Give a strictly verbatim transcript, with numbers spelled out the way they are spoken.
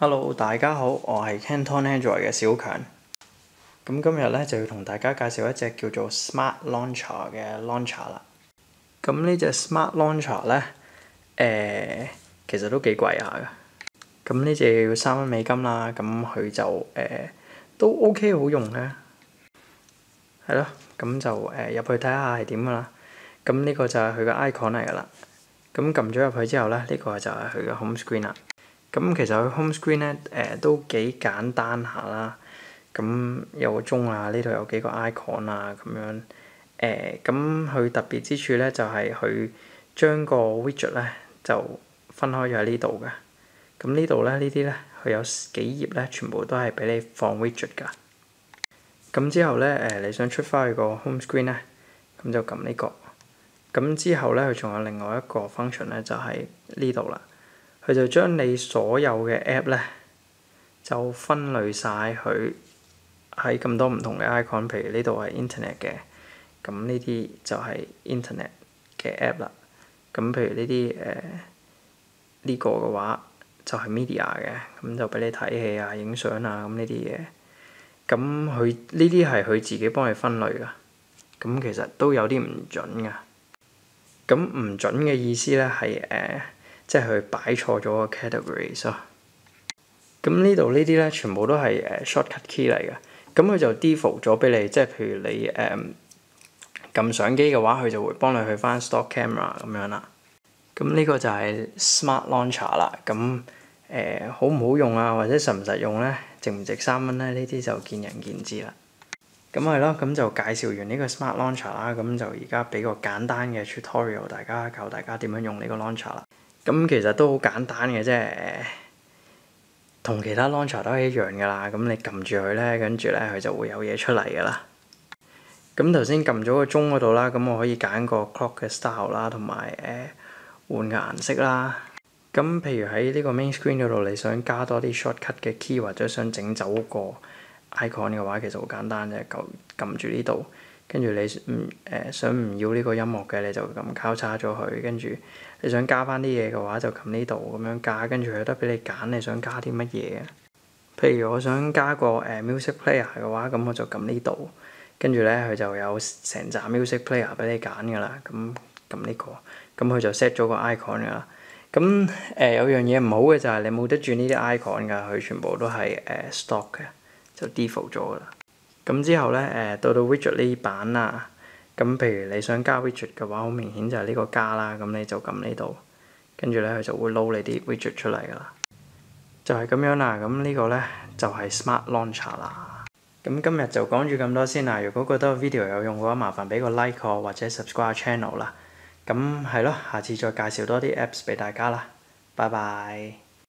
Hello，大家好，我係 Canton Android 嘅小強。咁今日咧就要同大家介紹一隻叫做 Smart Launcher 嘅 launcher 啦。咁呢隻 Smart Launcher 咧，誒、呃、其實都幾貴下㗎。咁呢隻要三蚊美金啦，咁佢就誒、呃、都 OK 好用嘅。係咯，咁就誒入、呃、去睇下係點㗎啦。咁呢個就係佢嘅 icon 嚟㗎啦。咁撳咗入去之後咧，呢、呢個就係佢嘅 home screen 啦。咁其實佢 home screen 咧，誒、呃、都幾簡單下啦。咁有個鐘啊，呢度有幾個 icon 啊，咁樣誒。咁、呃、佢特別之處咧，就係佢將個 widget 咧就分開咗喺呢度嘅。咁呢度咧，呢啲咧佢有幾頁咧，全部都係俾你放 widget 㗎。咁之後咧，誒、呃、你想出翻去個 home screen 咧，咁就撳呢個。咁之後咧，佢仲有另外一個 function 咧，就係呢度啦。佢就將你所有嘅 app 咧，就分類晒佢喺咁多唔同嘅 icon，譬如呢度係 internet 嘅，咁呢啲就係 internet 嘅 app 啦。咁譬如呢啲誒呢個嘅話，就係 media 嘅，咁就俾你睇戲啊、影相啊咁呢啲嘢。咁佢呢啲係佢自己幫你分類㗎。咁其實都有啲唔準㗎。咁唔準嘅意思咧係誒。即係佢擺錯咗個 categories 咯。咁呢度呢啲咧，全部都係誒 shortcut key 嚟嘅。咁佢就 default 咗俾你，即係譬如你誒撳、呃、相機嘅話，佢就會幫你去翻 stock camera 咁樣啦。咁呢個就係 smart launcher 啦。咁誒、呃、好唔好用啊？或者實唔實用咧？值唔值三蚊咧？呢啲就見仁見智啦。咁係咯，咁就介紹完呢個 smart launcher 啦。咁就而家俾個簡單嘅 tutorial，大家教大家點樣用呢個 launcher 啦。咁其實都好簡單嘅啫，同其他 launcher 都係一樣噶啦。咁你撳住佢咧，跟住咧佢就會有嘢出嚟噶啦。咁頭先撳咗個鐘嗰度啦，咁我可以揀個 clock 嘅 style 啦，同埋誒換個顏色啦。咁譬如喺呢個 main screen 嗰度，你想加多啲 shortcut 嘅 key，或者想整走個 icon 嘅話，其實好簡單啫，撳撳住呢度。跟住你唔誒、呃、想唔要呢個音樂嘅，你就咁交叉咗佢。跟住你想加翻啲嘢嘅話，就撳呢度咁樣加。跟住佢有得俾你揀，你想加啲乜嘢？譬如我想加個誒、呃、music player 嘅話，咁我就撳呢度。跟住咧，佢就有成紮 music player 俾你揀㗎啦。咁撳呢個，咁佢就 set 咗個 icon 㗎啦。咁誒、呃、有樣嘢唔好嘅就係你冇得轉呢啲 icon 㗎，佢全部都係誒、呃、stock 嘅，就 default 咗㗎啦。咁之後咧，誒到到 widget 呢版啦，咁譬如你想加 widget 嘅話，好明顯就係呢個加啦，咁你就撳呢度，跟住咧佢就會撈你啲 widget 出嚟㗎啦，就係咁樣啦。咁呢個咧就係 Smart Launcher 啦。咁今日就講住咁多先啦。如果覺得個 video 有用嘅話，麻煩俾個 like 我或者 subscribe channel 啦。咁係咯，下次再介紹多啲 apps 俾大家啦。拜拜。